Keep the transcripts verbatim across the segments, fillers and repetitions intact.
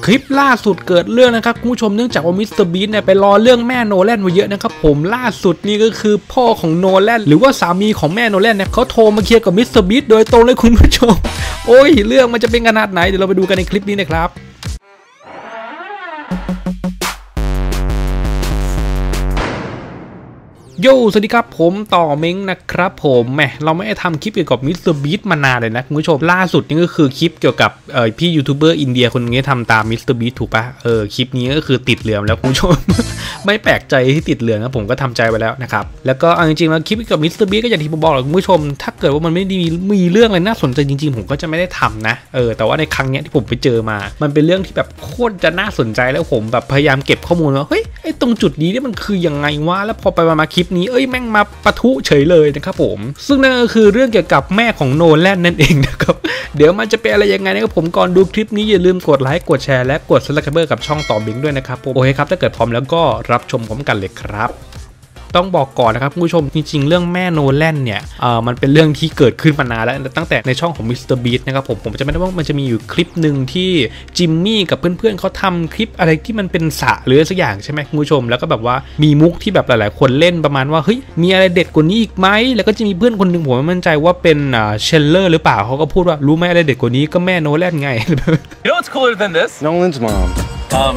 คลิปล่าสุดเกิดเรื่องนะครับคุณผู้ชมเนื่องจากว่ามิสเตอร์บีสเนี่ยไปรอเรื่องแม่โนแลนมาเยอะนะครับผมล่าสุดนี่ก็คือพ่อของโนแลนหรือว่าสามีของแม่โนแลนเนี่ยเขาโทรมาเคลียร์กับมิสเตอร์บีสโดยตรงเลยคุณผู้ชมโอ้ยเรื่องมันจะเป็นขนาดไหนเดี๋ยวเราไปดูกันในคลิปนี้นะครับโยสวัสดีครับผมต่อเม้งนะครับผมแหมเราไม่ได้ทำคลิปเกี่ยวกับมิสเตอร์บีสมานานเลยนะคุณผู้ชมล่าสุดนี่ก็คือคลิปเกี่ยวกับเอ่อพี่ยูทูบเบอร์อินเดียคนนี้ทำตามมิสเตอร์บีสถูกปะเออคลิปนี้ก็คือติดเหลืองแล้วคุณผู้ชมไม่แปลกใจที่ติดเหลืองนะผมก็ทำใจไว้แล้วนะครับแล้วก็จริงๆแล้วคลิปเกี่ยวกับมิสเตอร์บีสก็อย่างที่ผมบอกแหละคุณผู้ชมถ้าเกิดว่ามันไม่ได้มีเรื่องอะไรน่าสนใจจริงๆผมก็จะไม่ได้ทำนะเออแต่ว่าในครั้งนี้ที่ผมไปเจอมามันเป็นเรื่องที่แบบโคตรจะน่าสนใจแล้วผมแบบพยายามเก็บข้อมูลว่าเฮ้ยไอ้ตรงจุดนี้นี่มันคือยังไงวะแล้วพอไปมาคลิปนี้เอ้ยแม่งมาปะทุเฉยเลยนะครับผมซึ่งนั่นก็คือเรื่องเกี่ยวกับแม่ของโนแลนนั่นเองนะครับเดี๋ยวมันจะเป็นอะไรยังไงนะครับผมก่อนดูคลิปนี้อย่าลืมกดไลค์กดแชร์และกด ซับสไครบ์ กับช่องต่อบิงด้วยนะครับโอเคครับถ้าเกิดพร้อมแล้วก็รับชมพร้อมกันเลยครับต้องบอกก่อนนะครับคุณผู้ชมจริงๆเรื่องแม่โนแลนเนี่ยเอ่อมันเป็นเรื่องที่เกิดขึ้นมานานแล้วตั้งแต่ในช่องของมิสเตอร์บีสนะครับผมผมจะไม่ได้ว่ามันจะมีอยู่คลิปหนึ่งที่จิมมี่กับเพื่อนๆเขาทำคลิปอะไรที่มันเป็นสระหรือสักอย่างใช่ไหมคุณผู้ชมแล้วก็แบบว่ามีมุกที่แบบหลายๆคนเล่นประมาณว่าเฮ้ยมีอะไรเด็ดกว่านี้อีกไหมแล้วก็จะมีเพื่อนคนหนึ่งผมไม่มั่นใจว่าเป็นอ่าเชลเลอร์หรือเปล่าเขาก็พูดว่ารู้ไหมอะไรเด็ดกว่านี้ก็แม่โนแลนไง You know what's cooler than this? Nolan's mom. Um.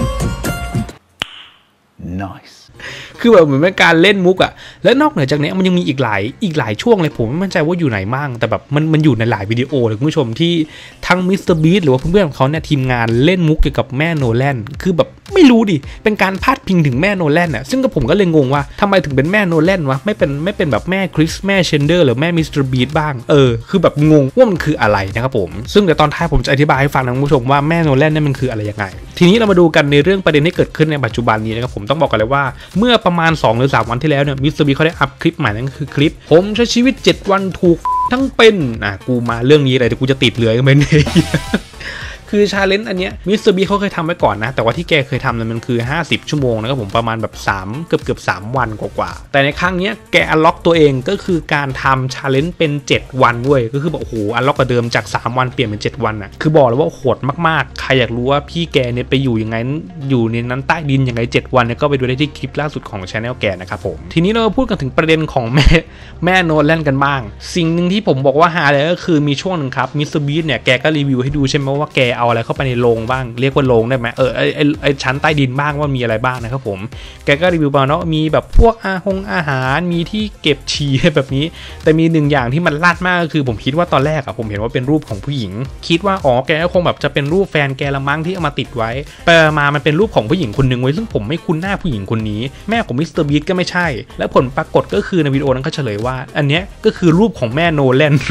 Nice. คือแบบเหมือนเป็นการเล่นมุกอะและนอกเหนือจากนี้มันยังมีอีกหลายอีกหลายช่วงเลยผมไม่มั่นใจว่าอยู่ไหนบ้างแต่แบบมันมันอยู่ในหลายวิดีโอเลยคุณผู้ชมที่ทั้งมิสเตอร์บีสหรือว่าเพื่อนๆของเขาเนี่ยทีมงานเล่นมุกเกี่ยวกับแม่โนแลนคือแบบไม่รู้ดิเป็นการพาดพิงถึงแม่โนแลนอะซึ่งก็ผมก็เลยงงว่าทำไมถึงเป็นแม่โนแลนวะไม่เป็นไม่เป็นแบบแม่คริสแม่เชนเดอร์หรือแม่มิสเตอร์บีสบ้างเออคือแบบงงว่ามันคืออะไรนะครับผมซึ่งเดี๋ยวตอนท้ายผมจะอธิบายให้ฟังนะคุณผู้ชมว่าแม่โนแลนนี่มันคืออะไรยังไงทีนี้เรามาดูกันในเรื่องประเด็นที่เกิดขึ้นในปัจจุบันนี้นะครับผมต้องบอกกันเลยว่าเมื่อประมาณสองหรือสามวันที่แล้วเนี่ยมิสเตอร์บีเขาได้อัพคลิปใหม่นั่นคือคลิปผมใช้ชีวิตเจ็ดวันถูกทั้งเป็นอ่ะกูมาเรื่องนี้เลยแต่กูจะติดเลยก็ไม่ได้คือชาเลนจ์อันเนี้ยมิสเตอร์บีเขาเคยทำไว้ก่อนนะแต่ว่าที่แกเคยทำนั้นมันคือห้าสิบชั่วโมงนะครับผมประมาณแบบสามเกือบเกือบสามวันกว่าๆแต่ในครั้งนี้แกอันล็อกตัวเองก็คือการทำชาเลนจ์เป็นเจ็ดวันด้วยก็คือบอกโอ้โหอันล็อกกว่าเดิมจากสามวันเปลี่ยนเป็นเจ็ดวันอ่ะคือบอกเลยว่าโหดมากๆใครอยากรู้ว่าพี่แกเนี่ยไปอยู่ยังไงอยู่ในนั้นใต้ดินยังไงเจ็ดวันเนี่ยก็ไปดูได้ที่คลิปล่าสุดของช anel แกนะครับผมทีนี้เราพูดกันถึงประเด็นของแม่แม่โนแลนกันบ้างสิ่งหนึ่งที่ผมบอกว่าหาเลยก็คือมีช่วงหนึ่งครับมิสเตอร์บีสเนี่ยแกก็รีวิวให้ดูใช่ไหมว่าแกเอาอะไรเข้าไปในโรงบ้างเรียกว่าโรงได้ไหมเออไอไอชั้นใต้ดินบ้างว่ามีอะไรบ้างนะครับผมแกก็รีวิวมาเนาะมีแบบพวกอาหงอาหารมีที่เก็บฉี่แบบนี้แต่มีหนึ่งอย่างที่มันลาดมากก็คือผมคิดว่าตอนแรกอะผมเห็นว่าเป็นรูปของผู้หญิงคิดว่าอ๋อแกก็คงแบบจะเป็นรูปแฟนแกละมั้งที่เอามาติดไว้ไปมามันเป็นรูปของผู้หญิงคนหนึ่งไว้ซึ่งผมไม่คุ้นหน้าผู้หญิงคนนี้แม่ของมิสเตอร์บีสก็ไม่ใช่และผลปรากฏก็คือในวิดีโอนั้นเขาเฉลยว่าอันเนี้ยก็คือรูปของแม่โนแลน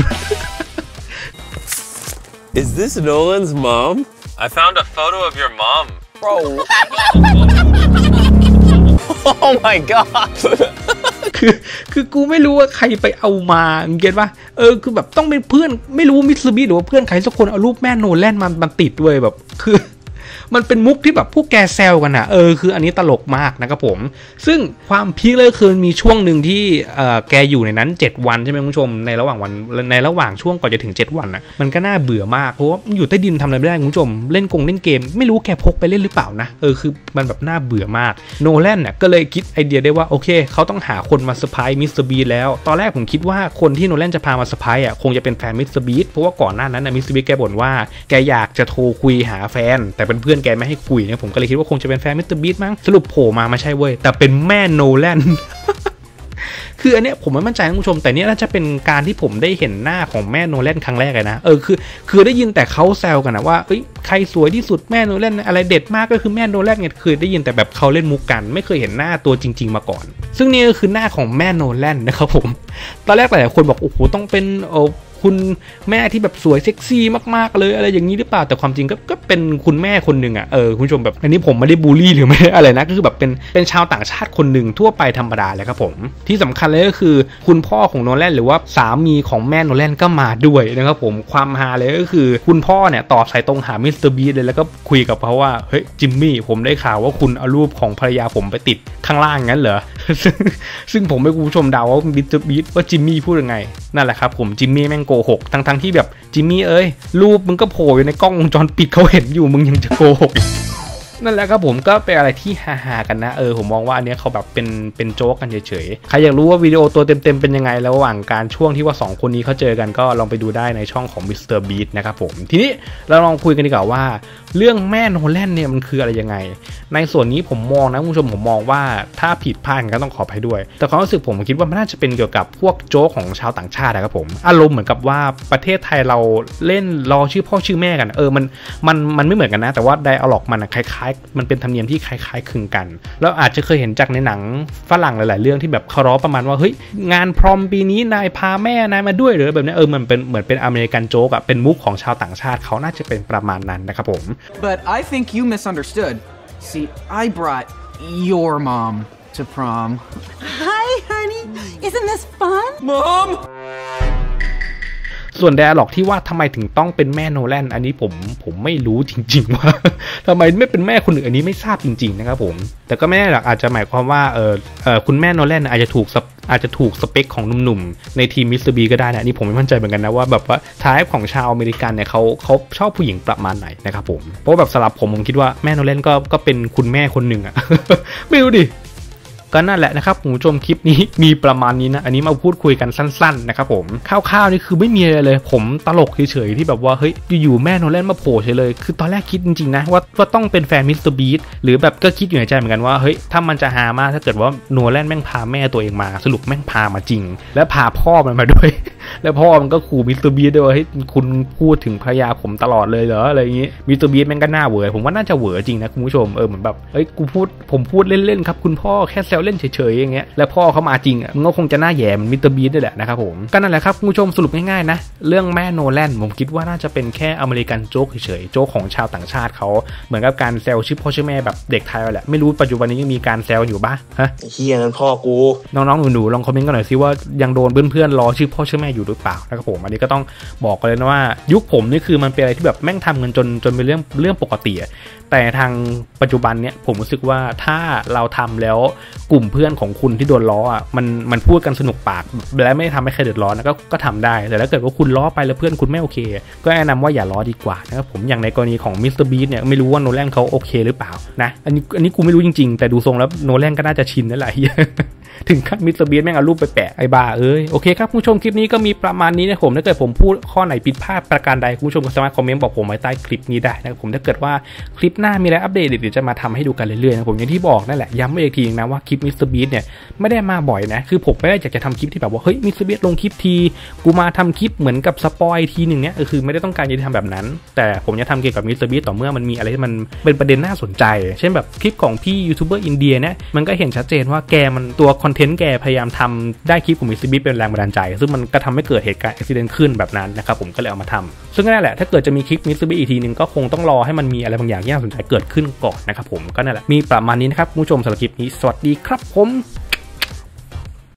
Is this Nolan's mom? I found a photo of your mom. Bro. Oh my god. คือคือกูไม่รู้ว่าใครไปเอามาเก็ตป่ะเออคือแบบต้องเป็นเพื่อนไม่รู้มิสเตอร์บีสหรือว่าเพื่อนใครสักคนเอารูปแม่โนแลนมามันติดด้วยแบบคือมันเป็นมุกที่แบบพวกแกแซวกันอ่ะเออคืออันนี้ตลกมากนะครับผมซึ่งความพีคเลยคือมีช่วงหนึ่งที่เอ่อแกอยู่ในนั้นเจ็ดวันใช่ไหมคุณผู้ชมในระหว่างวันในระหว่างช่วงก่อนจะถึงเจ็ดวันอ่ะมันก็น่าเบื่อมากเพราะว่าอยู่ใต้ดินทำอะไรไม่ได้คุณผู้ชมเล่นกงเล่นเกมไม่รู้แกพกไปเล่นหรือเปล่านะเออคือมันแบบน่าเบื่อมากโนแลนเนี่ยก็เลยคิดไอเดียได้ว่าโอเคเขาต้องหาคนมาเซอร์ไพรส์มิสเตอร์บีสแล้วตอนแรกผมคิดว่าคนที่โนแลนจะพามาเซอร์ไพรส์อ่ะคงจะเป็นแฟนมิสเตอร์บีสเพราะว่าก่อนหน้านั้นนะมิสเตอร์บีสแกบ่นว่าแกอยากจะโทรคุยหาแฟนแต่เป็นเพื่อนแกไม่ให้คุยนะผมก็เลยคิดว่าคงจะเป็นแฟนมิสเตอร์บีสมั้งสรุปโผล่มาไม่ใช่เว้ยแต่เป็นแม่โนแลนคืออันเนี้ยผมไม่มั่นใจคุณผู้ชมแต่เนี้ยน่าจะเป็นการที่ผมได้เห็นหน้าของแม่โนแลนครั้งแรกเลยนะเออคือคือได้ยินแต่เขาแซวกันนะว่าเอ้ยใครสวยที่สุดแม่โนแลนอะไรเด็ดมากก็คือแม่โนแลนเนี่ยคือได้ยินแต่แบบเขาเล่นมุกกันไม่เคยเห็นหน้าตัวจริงๆมาก่อนซึ่งนี่ก็คือหน้าของแม่โนแลนนะครับผมตอนแรกหลายคนบอกโอ้โหต้องเป็นเออคุณแม่ที่แบบสวยเซ็กซี่มากๆเลยอะไรอย่างนี้หรือเปล่าแต่ความจริงก็ก็เป็นคุณแม่คนหนึ่งอ่ะเออคุณผู้ชมแบบอันนี้ผมไม่ได้บูลลี่หรือไม่ได้อะไรนะก็คือแบบเป็นเป็นชาวต่างชาติคนหนึ่งทั่วไปธรรมดาเลยครับผมที่สำคัญเลยก็คือคุณพ่อของโนแลนหรือว่าสามีของแม่โนแลนก็มาด้วยนะครับผมความฮาเลยก็คือคุณพ่อเนี่ยต่อสายตรงหามิสเตอร์บีสเลยแล้วก็คุยกับเขาว่าเฮ้ยจิมมี่ผมได้ข่าวว่าคุณเอารูปของภรรยาผมไปติดข้างล่างงั้นเหรอซึ่งผมไม่คุณผู้ชมเดาว่ามิสเตอร์บีสว่าจิมมี่พูดยังไงนั่นแหละครับผมจิมมี่แม่งโกหกทั้งๆที่แบบจิมมี่เอ้ยรูปมึงก็โผล่อยู่ในกล้องวงจรปิดเขาเห็นอยู่มึงยังจะโกหกนั่นแหละครับผมก็เป็นอะไรที่ฮาๆกันนะเออผมมองว่าอันนี้เขาแบบเป็นเป็นโจ๊กกันเฉยๆใครอยากรู้ว่าวิดีโอตัวเต็มๆเป็นยังไงแล้วระหว่างการช่วงที่ว่าสองคนนี้เขาเจอกันก็ลองไปดูได้ในช่องของ มิสเตอร์ บีสต์ นะครับผมทีนี้เราลองคุยกันดีกว่าว่าเรื่องแม่โนแลนเนี่ยมันคืออะไรยังไงในส่วนนี้ผมมองนะคุณผู้ชมผมมองว่าถ้าผิดพลาดก็ต้องขออภัยด้วยแต่ความรู้สึกผมคิดว่ามันน่าจะเป็นเกี่ยวกับพวกโจ๊กของชาวต่างชาตินะครับผมอารมณ์เหมือนกับว่าประเทศไทยเราเล่นรอชื่อพ่อชื่อแม่กันเออมันมันมันไม่เหมือนกันนะแต่ว่าไดอะล็อกมันคล้ายๆมันเป็นธรรมเนียมที่คล้ายๆคลึงกันแล้วอาจจะเคยเห็นจากในหนังฝรั่งหลายๆเรื่องที่แบบเขาร้องประมาณว่าเฮ้ยงานพรอมปีนี้นายพาแม่นายมาด้วยหรือแบบนี้เออมันเป็นเหมือนเป็นอเมริกันโจ๊กอะเป็นมุกของชาวต่างชาติเขาน่าจะเป็นประมาณนั้นนะครับผม But I think you misunderstood. See, I brought your mom to prom. Hi, honey. Isn't this fun? Mom! ส่วนไดอะล็อกที่ว่าทำไมถึงต้องเป็นแม่โนแลนอันนี้ผมผมไม่รู้จริงๆว่าทำไมไม่เป็นแม่คนอื่นอันนี้ไม่ทราบจริงๆนะครับผมแต่ก็ไม่แน่หรอกอาจจะหมายความว่าเออเออคุณแม่โนแลนอาจจะถูกอาจจะถูกสเปคของหนุ่มๆในทีมมิสเตอร์บีก็ได้นะนี่ผมไม่มั่นใจเหมือนกันนะว่าแบบว่าทายของชาวอเมริกันเนี่ยเขาเขาชอบผู้หญิงประมาณไหนนะครับผมเพราะแบบสำหรับผมผมคิดว่าแม่โนแลนก็ก็เป็นคุณแม่คนหนึ่งอะ ไม่รู้ดิก็นั่นแหละนะครับคุณผู้ชมคลิปนี้มีประมาณนี้นะอันนี้มาพูดคุยกันสั้นๆนะครับผมคร่าวๆนี่คือไม่มีอะไรเลยผมตลกเฉยๆที่แบบว่าเฮ้ยอยู่ๆแม่โนแลนมาโผล่เฉยเลยคือตอนแรกคิดจริงๆนะว่าว่าต้องเป็นแฟนมิสเตอร์บีสต์หรือแบบก็คิดอยู่ในใจเหมือนกันว่าเฮ้ยถ้ามันจะฮามากถ้าเกิดว่าโนแลนแม่งพาแม่ตัวเองมาสรุปแม่งพามาจริงและพาพ่อมันมาด้วยแล้วพ่อมันก็ขู่มิสเตอร์บีสต์ด้วยว่าเฮ้ยคุณพูดถึงภรรยาผมตลอดเลยเหรออะไรอย่างงี้มิสเตอร์บีสต์แม่งก็น่าเหวอผมว่าน่าจะเหวอจริงนะคุณผู้ชมเออเหมือนแบบเฮ้ยกูพูดผมพูดเล่นๆครับคุณพ่อแค่แซวเล่นเฉยๆอย่างเงี้ยแล้วพ่อเขามาจริงอ่ะมันก็คงจะน่าแย่เหมือนมิสเตอร์บีสต์นี่แหละนะครับผมก็นั่นแหละครับคุณผู้ชมสรุปง่ายๆนะเรื่องแม่โนแลนผมคิดว่าน่าจะเป็นแค่อเมริกันโจ๊กเฉยๆโจ๊กของชาวต่างชาติเขาเหมือนกับการแซวชื่อพ่อชื่อแม่แบบเด็กไทยแหละไม่รู้ปัจจุบันนี้ยังมีการแซวอยู่ปะฮะเฮียนั่นพ่อกูน้องๆหนูๆลองคอมเมนต์กันหน่อยซิว่ายังโดนเพื่อนๆรอชื่อพ่อชื่อแม่อยู่หรือเปล่านะครับผมอันนี้ก็ต้องบอกกันเลยนะว่ายุคผมนี่คือมันเป็นอะไรที่แบบแม่งทำกันจนจนเป็นเรื่องเรื่องปกติแต่ทางปัจจุบันเนี่ยผมรู้สึกว่าถ้าเราทำแล้วกลุ่มเพื่อนของคุณที่โดนล้ออ่ะมันมันพูดกันสนุกปากและไม่ทำให้ใครเดือดร้อนนะก็ก็ทำได้แต่ถ้าเกิดว่าคุณล้อไปแล้วเพื่อนคุณไม่โอเคก็แนะนำว่าอย่าล้อดีกว่านะครับผมอย่างในกรณีของมิสเตอร์บีสต์เนี่ยไม่รู้ว่าโนแลนเขาโอเคหรือเปล่านะอันนี้อันนี้กูไม่รู้จริงๆแต่ดูทรงแล้วโนแลนก็น่าจะชินนั่นแหละถึงขั้นมิสเตอร์บีสต์แม่งเอารูปไปแปะไอ้บ้าเอ้ยโอเคครับผู้ชมคลิปนี้ก็มีประมาณนี้นะผมถ้าเกิดผมพูดข้อไหนผิดพลาดประการใดคุณผู้ชมก็สามารถคอมเมนต์บอกผมไว้ใต้คลิปนี้ได้นะครับผมถ้าเกิดว่าคลิปหน้ามีอะไรอัปเดตเดี๋ยวจะมาทำให้ดูกันเรื่อยๆนะผมอย่างที่บอกนั่นแหละย้ำอีกทีนะว่าคลิปมิสเตอร์บีสต์เนี่ยไม่ได้มาบ่อยนะคือผมไม่ได้อยากจะทำคลิปที่แบบว่าเฮ้ยมิสเตอร์บีสต์ลงคลิปทีกูมาทำคลิปเหมือนกับสปอยทีหนึ่งเนี่ยคือไม่ได้ต้องการจะทำแบบนั้นแต่ผมจะทำเกี่ยวกับมิสเตอร์บีสต์ต่อเมื่อมันมีอะไรที่มันเป็นประเด็นน่าสนใจเช่นแบบคลิปของพี่ยูทูบเบอร์อินเดียเนี่ยมันก็เห็นชัดเจนว่าแกมันตัวคอนเทนต์แกพยายามทำได้คลิปของมิสเตอร์บีสต์เป็นแรงบันดาลใจซึ่งมันก็ทำให้เกิดเหตุการณ์อุบิเหตุขึ้นแบบนั้นนะครับผมก็เลยเอามาทำซึ่งนั่นแหละถ้าเกิดจะมีคลิปมิสเตอร์บีสต์อีกทีนึงก็คงต้องรอให้มันมีอะไรบางอย่างที่น่าสนใจเกิดขึ้นก่อนนะครับผมก็นั่นแหละมีประมาณนี้นะครับคุณผู้ชมสำหรับคลิปนี้สวัสดีครับผม